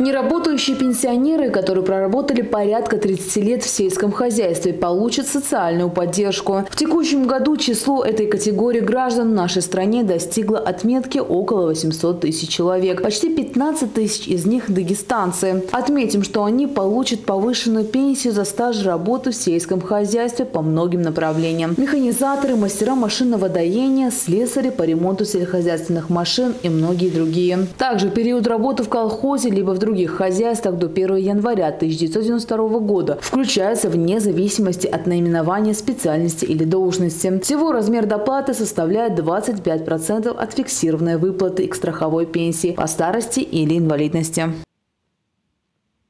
Неработающие пенсионеры, которые проработали порядка 30 лет в сельском хозяйстве, получат социальную поддержку. В текущем году число этой категории граждан в нашей стране достигло отметки около 800 тысяч человек. Почти 15 тысяч из них – дагестанцы. Отметим, что они получат повышенную пенсию за стаж работы в сельском хозяйстве по многим направлениям. Механизаторы, мастера машинного доения, слесари по ремонту сельскохозяйственных машин и многие другие. Также период работы в колхозе либо в других хозяйствах до 1 января 1992 года включается вне зависимости от наименования специальности или должности. Всего размер доплаты составляет 25% от фиксированной выплаты к страховой пенсии по старости или инвалидности.